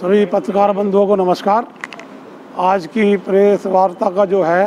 सभी पत्रकार बंधुओं को नमस्कार। आज की प्रेस वार्ता का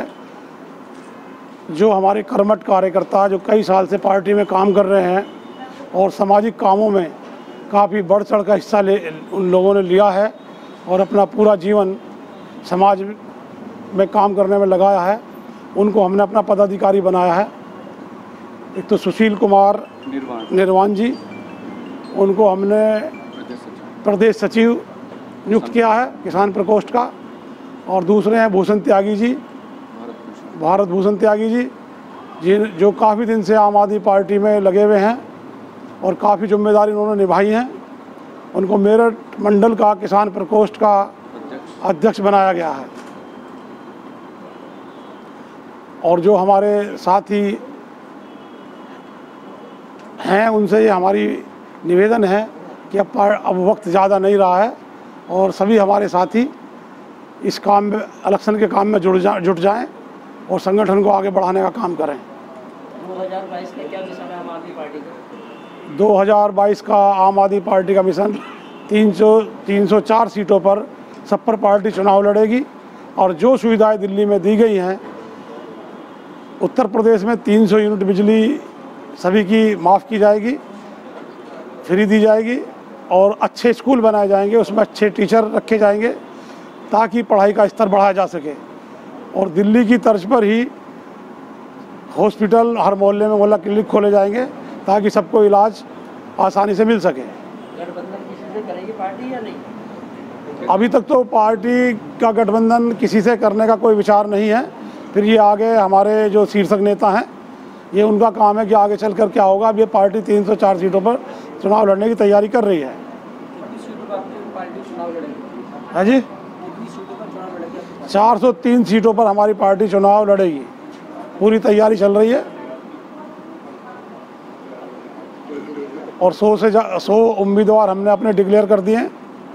जो हमारे कर्मठ कार्यकर्ता जो कई साल से पार्टी में काम कर रहे हैं और सामाजिक कामों में काफ़ी बढ़ चढ़ का हिस्सा उन लोगों ने लिया है और अपना पूरा जीवन समाज में काम करने में लगाया है, उनको हमने अपना पदाधिकारी बनाया है। एक तो सुशील कुमार निर्वाण जी, उनको हमने प्रदेश सचिव नियुक्त किया है किसान प्रकोष्ठ का, और दूसरे हैं भूषण त्यागी जी, भारत भूषण त्यागी जी जो काफ़ी दिन से आम आदमी पार्टी में लगे हुए हैं और काफ़ी जिम्मेदारी उन्होंने निभाई हैं। उनको मेरठ मंडल का किसान प्रकोष्ठ का अध्यक्ष बनाया गया है। और जो हमारे साथी हैं उनसे ये हमारी निवेदन है कि अब वक्त ज़्यादा नहीं रहा है और सभी हमारे साथी इस काम में, इलेक्शन के काम में जुट जाएं और संगठन को आगे बढ़ाने का काम करें। 2022 का क्या मिशन है आम आदमी पार्टी का? 2022 का आम आदमी पार्टी का मिशन 304 सीटों पर सब पर पार्टी चुनाव लड़ेगी और जो सुविधाएं दिल्ली में दी गई हैं, उत्तर प्रदेश में 300 यूनिट बिजली सभी की माफ़ की जाएगी, फ्री दी जाएगी और अच्छे स्कूल बनाए जाएंगे, उसमें अच्छे टीचर रखे जाएंगे ताकि पढ़ाई का स्तर बढ़ाया जा सके। और दिल्ली की तर्ज पर ही हॉस्पिटल हर मोहल्ले में मोहल्ला क्लिनिक खोले जाएंगे ताकि सबको इलाज आसानी से मिल सके। गठबंधन किसी से करेगी पार्टी या नहीं? अभी तक तो पार्टी का गठबंधन किसी से करने का कोई विचार नहीं है। फिर ये आगे हमारे जो शीर्षक नेता हैं, ये उनका काम है कि आगे चलकर क्या होगा। अब ये पार्टी 304 सीटों पर चुनाव लड़ने की तैयारी कर रही है। हाँ जी, 403 सीटों पर हमारी पार्टी चुनाव लड़ेगी, पूरी तैयारी चल रही है और 100 उम्मीदवार हमने अपने डिक्लेयर कर दिए हैं।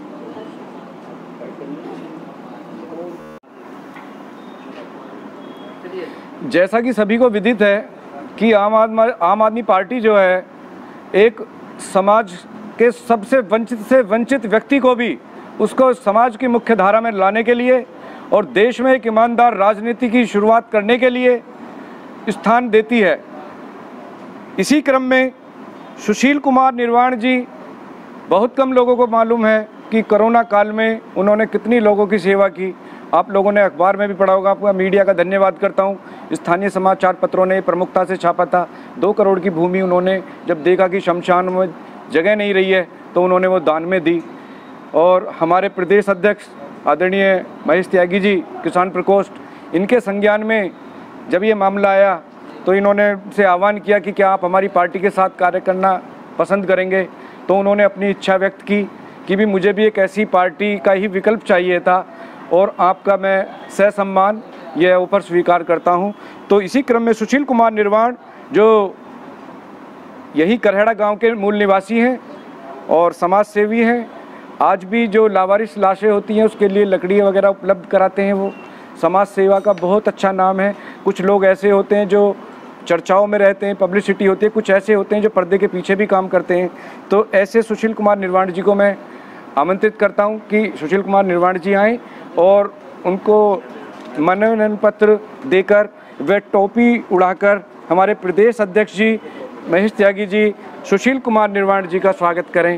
जैसा कि सभी को विदित है कि आम आदमी पार्टी जो है एक समाज के सबसे वंचित से वंचित व्यक्ति को भी उसको समाज की मुख्य धारा में लाने के लिए और देश में एक ईमानदार राजनीति की शुरुआत करने के लिए स्थान देती है। इसी क्रम में सुशील कुमार निर्वाण जी, बहुत कम लोगों को मालूम है कि कोरोना काल में उन्होंने कितनी लोगों की सेवा की। आप लोगों ने अखबार में भी पढ़ा होगा, आपका मीडिया का धन्यवाद करता हूं। स्थानीय समाचार पत्रों ने प्रमुखता से छापा था। 2 करोड़ की भूमि उन्होंने जब देखा कि शमशान में जगह नहीं रही है तो उन्होंने वो दान में दी। और हमारे प्रदेश अध्यक्ष आदरणीय महेश त्यागी जी, किसान प्रकोष्ठ, इनके संज्ञान में जब ये मामला आया तो इन्होंने से आह्वान किया कि क्या आप हमारी पार्टी के साथ कार्य करना पसंद करेंगे। तो उन्होंने अपनी इच्छा व्यक्त की कि भी मुझे भी एक ऐसी पार्टी का ही विकल्प चाहिए था और आपका मैं सहसम्मान यह ऑफर स्वीकार करता हूं। तो इसी क्रम में सुशील कुमार निर्वाण, जो यही करहेड़ा गांव के मूल निवासी हैं और समाज सेवी हैं, आज भी जो लावारिस लाशें होती हैं उसके लिए लकड़ी वगैरह उपलब्ध कराते हैं। वो समाज सेवा का बहुत अच्छा नाम है। कुछ लोग ऐसे होते हैं जो चर्चाओं में रहते हैं, पब्लिसिटी होती है, कुछ ऐसे होते हैं जो पर्दे के पीछे भी काम करते हैं। तो ऐसे सुशील कुमार निर्वाण जी को मैं आमंत्रित करता हूं कि सुशील कुमार निर्वाण जी आएँ और उनको मनोनयन पत्र देकर वे टोपी उड़ाकर हमारे प्रदेश अध्यक्ष जी महेश त्यागी जी सुशील कुमार निर्वाण जी का स्वागत करें।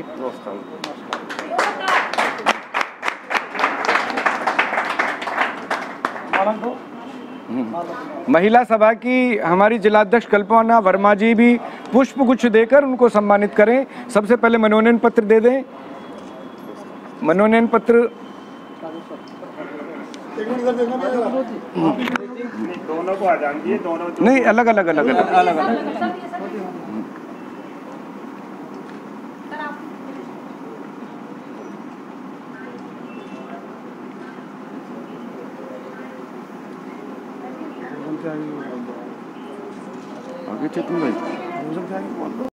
महिला सभा की हमारी जिलाध्यक्ष कल्पना वर्मा जी भी पुष्प गुच्छ देकर उनको सम्मानित करें। सबसे पहले मनोनयन पत्र दे दें। मनोनयन पत्र दोनों को आ जाएंगे, दोनों नहीं, अलग अलग अलग अलग अलग अलग आगे चेतन भाई।